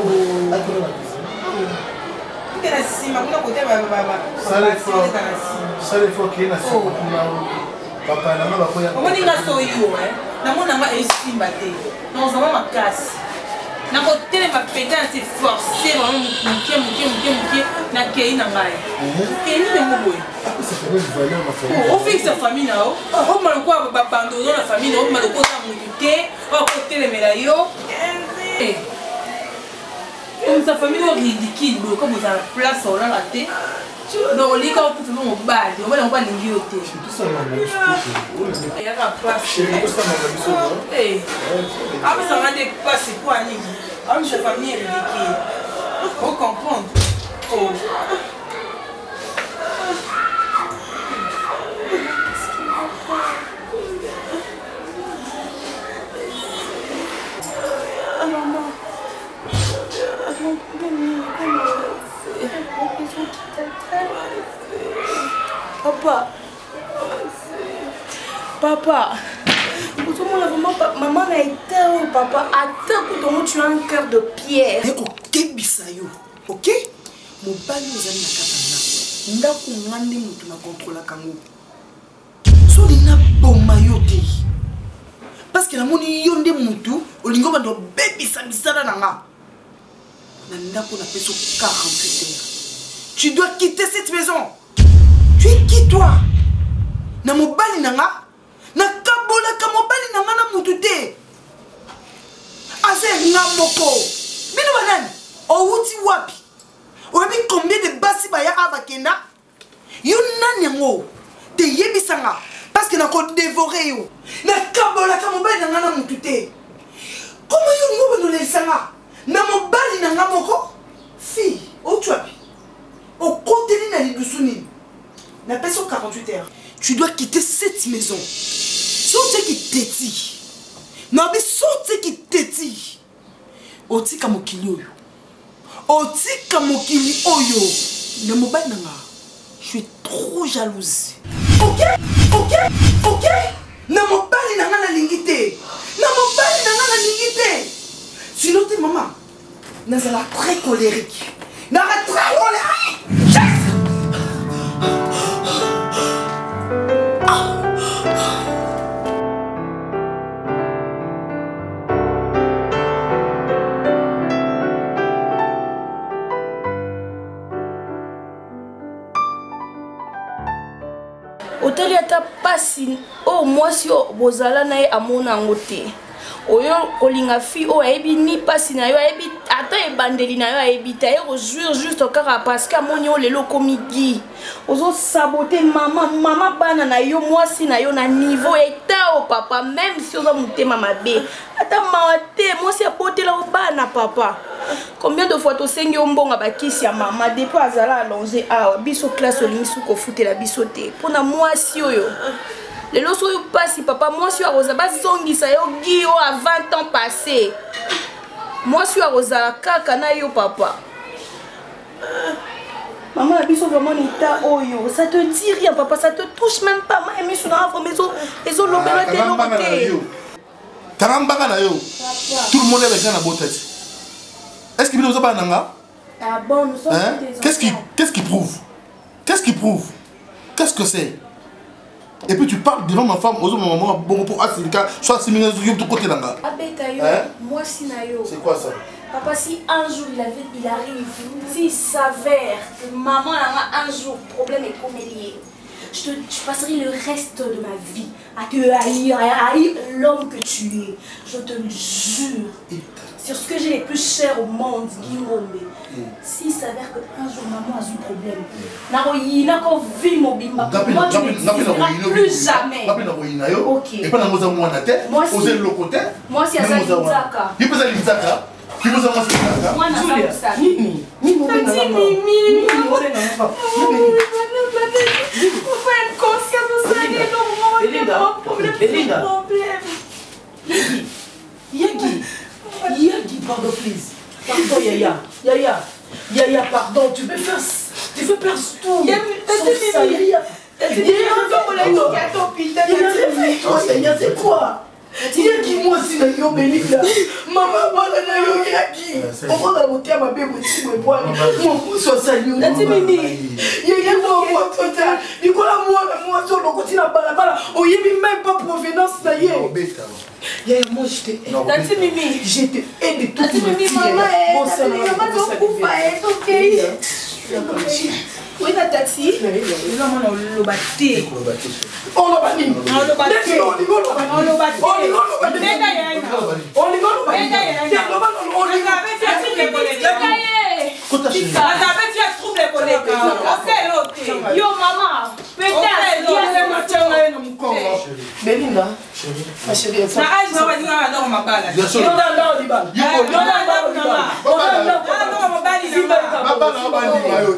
Il est là si ma côté ba ba ba. Ça les fois. Ça les fois qui est là si papa na ba ko ya. On dit là so yo hein. Na mona ma estimba te. Non, ça va ma casse. Na côté ma pédale c'est forcé vraiment mukie mukie mukie mukie na kei na ngai. Et ni de mo boy. C'est quand même valeur ma famille. On fixe sa famille là. On m'a quoi ba abandonner la famille, on m'a le quoi ça mukie, on côté les médailles. Eh. Comme sa famille est ridicule, comme vous avez la place on la tête. Donc les gars pour tout le monde bad, on va on va linguer au thé. Tout ça on a il y a pas place. Eh. Ah mais ça va dépasser quoi ni. Ah mais sa famille est ridicule. Faut comprendre. Oh. Papa, papa, maman a été papa, attends que ton tu as un cœur de pierre. Ok, bisayo, ok? Mon bali nous a mis na katana. Ndaku ngande mutu na contrôle kango. So lina boma yote. Parce que la moni yonde mutu, olingo bando baby samisala nanga. Na ndaku na peso quarante-huit heures. Tu dois quitter cette maison. Tu es qui toi? Na mobali nanga? Na kabola ka mobali nanga na mutute. Ase nga moko. Bino banani? O wuti wapi? O yebi combien de basi baya abakenda? Yo nani ngo? Te yebisanga parce que na ko dévorer yo. Na kabola ka mobali nanga na mutute. Comment yo ngo bano lesanga? Na mobali nanga moko? Fille, o tu wapi? O konteni na libusuni. Na personne quarante-huit heures. Tu dois quitter cette maison. Saute qui t'étit. Nabi saute qui t'étit. Oti kamokili oyo. Oti kamokili oyo. Le mobile nanga. Je suis trop jalouse. Ok, ok, ok. Na mobali na nga na lingi te. Na mobali na nga na lingi te. Sinon te maman, nazala très colérique. Nara très colérique. Oteli ata pasi o mwasi o bozala na ye amona yango te. Oyo olinga fi o ayebi ni pasi na yo ayebi ata ebandeli na yo ayebi te aye rejoindre juste kaka parce que amoni o lelo komi gi. Ozo saboter mama mama bana na yo mwasi na yo na niveau eta o papa même si ozo mutema mabe. Ata mawa te mwasi apotela o bana papa. Combien de fois tosengi ombonga bakisi ya mama depuis azala allongé awa biso classe olingi suko futela biso te pona mwasi oyo. Lelo soyo pasi papa mwasi wa roza bazongisa yo gi o à vingt ans passé. Mwasi wa roza kaka na yo papa. Maman a biso vraiment l'état oyo, ça te dit rien papa, ça te touche même pas. Moi et sur la maison, ils ont l'obéla de l'autre. Tarambaka na yo. Tout le monde est avec un beau tête. Est-ce qu'il nous a pas nanga? Ah bon, nous sommes hein? Qu'est-ce qui qu'est-ce qui prouve? Qu'est-ce qui prouve? Qu'est-ce que c'est? Et puis tu parles devant ma femme, aux moments bon pour Asika, soit si minutes de côté là. Abetayo, moi si nayo. C'est quoi ça? Papa, si un jour il avait, il arrive, s'il s'avère que maman a un jour problème et comme lié, je, te, je passerai le reste de ma vie à te haïr, à haïr l'homme que tu es. Je te le jure. Sur ce que j'ai le plus cher au monde, Guillaume. S'il s'avère qu'un jour maman a eu problème, il n'a qu'à vivre mon bimba. Moi, tu ne diras plus jamais. Ok. Et pas dans mon tête, moi, si. Moi, si, à ça, il peut aller Zaka. Qui vous a montré ça? Moi, Julia, ça. Mimi, Mimi, Mimi, Mimi, faut être conscient de ça. Il y a un problème. Yagi, Yagi, Yagi, pardon, please. Pardon, Yaya, Yaya, Yaya, pardon, tu peux faire, tu peux faire tout. Yaya, Yaya, c'est quoi? Yaki moi aussi na yo Belinda. Maman bana na yo Yaki. On va monter ma bébé petit moi moi. Moi so sali. Nati mimi. Yaya moi moi total. Nicolas moi na moi so le côté na bala bala. O yebi même pas provenance na ye. Yaya moi je te. Nati mimi. Je te aide tout. Nati mimi maman. Bon ça maman donc coupa est OK. Oui, la taxi. Non, non, le bâti. On le bâti. On le bâti. On le bâti. On le bâti. On le bâti. On le bâti. Yo, maman. Belinda. Ma chérie. Na aïe, ça va dire à non, ma balle. Non, non, non, non, non, non,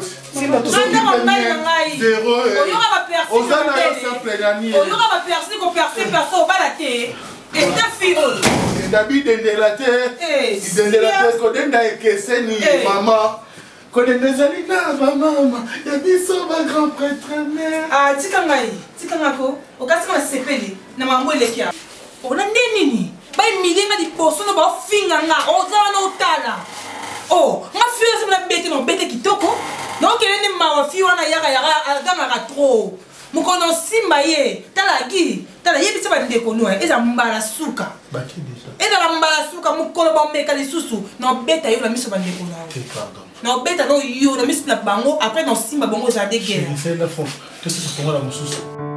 oh, ma fille, c'est la bête, non, bête qui toko. Donc, elle est ma fille, on a yara yara, gamara trop. Mon kono simbaye, talagi, talagi, c'est pas de kono, et ça m'embala souka. Et dans la m'embala souka, mon kono bambe kali susu, non, bête, yo la mise sur le kono. Non, bête, non, yo la mise sur la bango, après, non, simba bango, j'ai des guerres. C'est la fond, qu'est-ce que c'est pour la moussous?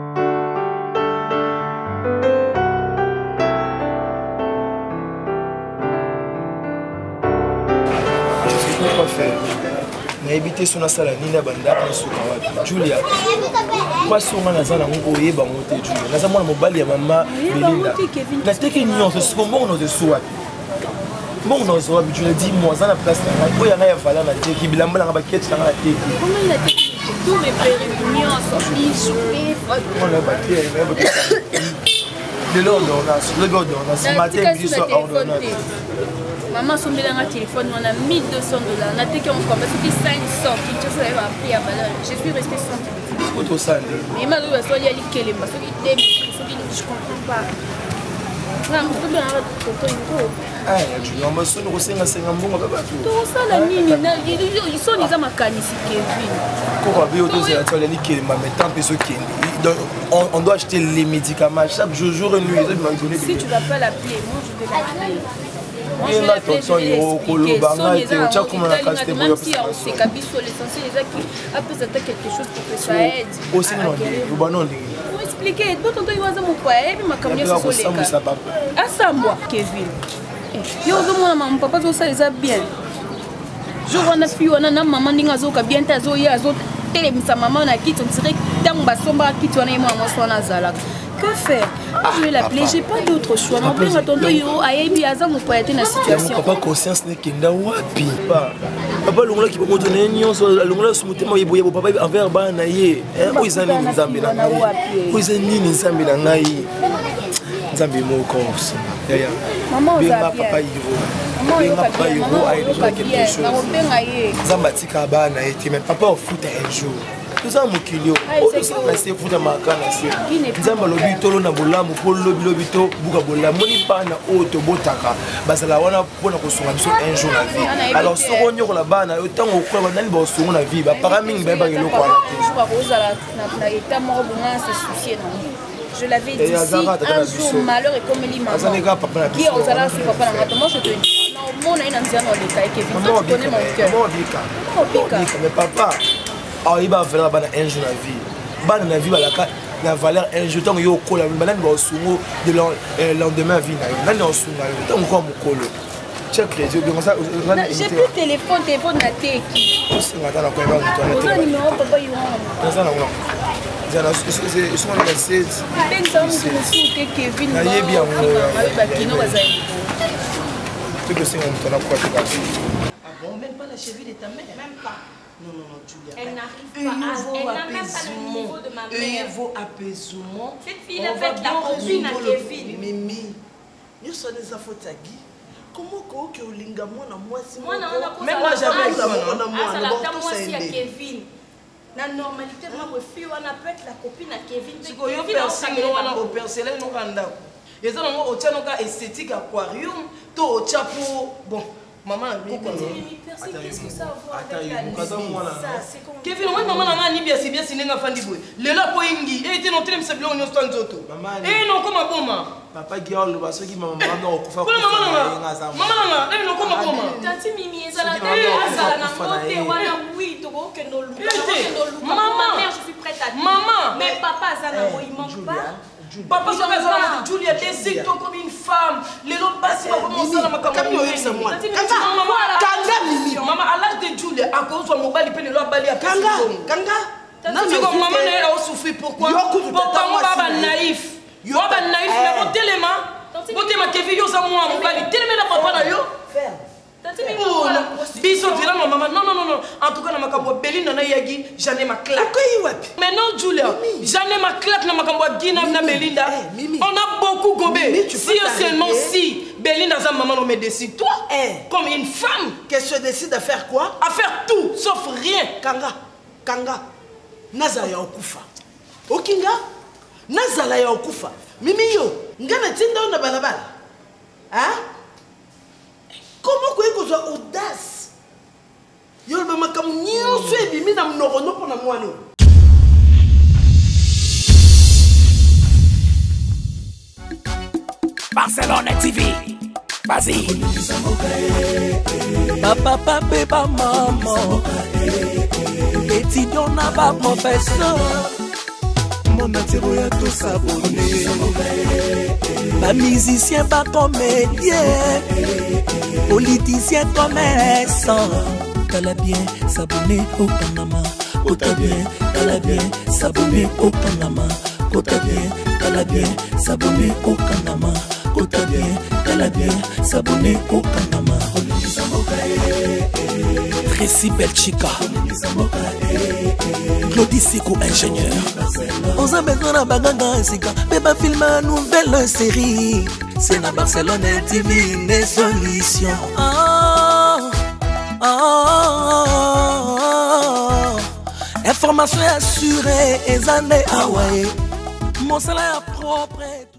na habité sur la salle nina banda na suka wapi Julia pas sur na zana ngo yeba ngote Julia na zamona mobali ya mama Belinda na teke nyonso ce qu'on nous de soit bon nous so wapi Julia dis moi zana place na ko ya na ya vala na teke bilamba na ba kete na teke comment il a teke tout mes péréunions sont bijoux on a battu elle même de l'ordonnance le ordonnance ce matin puis sur ordonnance. Maman sombela un téléphone, on a mille deux cents dollars. On a été qu'on parce que ça une sorte, je suis restée sans. Autre ça. Mais il m'a dit que il y a les kélés, parce que je comprends pas. Non, je peux arrêter de photo. Ah, tu as un son au sein de cinq ans, on va pas tout. Tout ça, la nini, ils sont les amacanis, Kevin. Quand on veut auto, c'est la ligue mais tant pis ceux qui on doit acheter les médicaments chaque jour, jour et nuit. Si tu vas pas l'appeler, moi je vais l'appeler. Moi je vais l'appeler, je vais l'expliquer. Même si on s'est capé sur l'essentiel, les gens qui apportent quelque chose pour que ça aide. Aussi non, vous non pour expliquer, tout le temps il va me quoi, et puis ma caméra sur les cas. Ah ça moi, Kevin. Yo zo mon papa zo ça les a bien. Je vois na fille wana na maman ninga zo ka bien ta zo ya zo telemisa maman na kit on dirait tant basomba kit wana moi moi so na zalaka. Que faire? Je vais l'appeler, j'ai pas d'autre choix. Mon père tonton yo ayebi aza mo poète na situation. Papa conscience ne kenda wapi pa. Papa longola ki bomo donner nyonso longola sumutema yeboye bo papa envers bana ye. Eh o izani nzambe na ngai. O izani nzambe na ngai. Nzambe mo konse. Ya ya. Maman benga papa yiro. Benga papa yiro ayebi quelque chose. Na benga ye. Nzamba tika bana ete mais papa au foot un jour. Tout ça mon kilio. O ça na se foot makana se. Nzamba lobi tolo na bolamu po lobi lobi to buka bolamu ni pa na auto botaka. Bazala wana pona ko songa biso un jour na vie. Alors soko nyoko la bana yo tango ko ba nani ba songa na vie ba para mingi ba ba ngelo kwa na te. Je crois rozala na état mort bonga se soucier non. Je l'avais dit, si un jour malheur est comme les mamans qui aux alas sur papa dans moi je te dis non mon a une ancienne dans les cas Kevin toi tu connais mon cœur mais papa ah il va faire la bana un jour la vie bana na vie balaka la valeur un jour tant yo kola bana ba sungo de lendemain vie na na sunga tant ko mo kolo check les yeux comme ça j'ai plus téléphone téléphone na te qui c'est ngata na ko ba mo toi numéro papa yo non ça na non Zana, c'est ce qu'on a essayé. Kevin. Na yebi ya mo. Bakino bazali. Tu peux c'est on a quoi Ah bon, même pas la cheville de ta mère. Même pas. Non non non, Julia. Elle n'arrive pas à elle n'a même pas le niveau de ma mère. Il faut apaisement. Cette fille là va être la copine à Kevin. Mimi. Nous sommes des afotagi. Comment ko ke olinga mwana mwasi moi na on a même moi j'avais la mwana mwana mwana donc moi aussi à Kevin. La normalité de ma fille, on a peut être la copine à Kevin. Si vous avez personne, on a personnel, on a et ça, on a esthétique aquarium, tout au chapeau. Bon, maman, qu'est-ce que ça va avec la Kevin, moi, maman, on a ni bien si bien si n'est-ce pas dit. Le la poingi, et tu n'as pas de blonde, on stand auto. Et non, comme un bon maman. Papa Guillaume, le basso qui m'a demandé au couvert. Maman, maman, et non, comme un bon maman. Tanti Mimi, ça la télé, ça la côté, voilà, oui, tu vois que nous maman, je suis prête à dire. Maman, mais papa, ça il manque pas. Papa, ça va être Julia, décide-toi comme une femme. Les autres passes, va commencer à ma caméra. Maman, à l'âge de Julia, à cause de mon bali, il peut aller à Kanga. Kanga. Non, mais maman, elle a souffert. Pourquoi? Pourquoi moi, papa naïf? Yo, papa naïf, mais bon, téléma. Bon, téléma, Kevin, yo, ça, moi, mon bali. Téléma, la papa, là, yo. Biso dira ma maman non non non non en tout cas na makambo Belinda na yagi j'en ai ma claque mais non Julia j'en ai ma claque na makambo Gina na Belinda on a beaucoup gobé si seulement si Belinda sa maman me décide toi comme une femme qu'elle se décide à faire quoi à faire tout sauf rien Kanga Kanga nazala ya okufa okinga nazala ya okufa mimi yo ngana tinda na balabala hein. Comment vous avez audace? Yo le mama comme nyonso ebimi na mnoko no pona mwana. Barcelone T V. Vas-y. Papa papa pa maman. Étudiant na ba professeur. Mon atiro ya tout s'abonner. Pas musicien, pas comédien. Politicien, commerçant. T'as bien s'abonner au Panama. T'as bien, t'as bien s'abonner au Panama. T'as bien, t'as bien s'abonner au Panama. T'as bien, t'as bien s'abonner au Panama. Tracy Belchica. Claudie Siko ingénieur. On a besoin d'un bagage sika. Bébé filme une nouvelle série. C'est la Barcelone T V, une solution. Oh, oh, oh, oh, information assurée eza nde awa ye mosala ya propre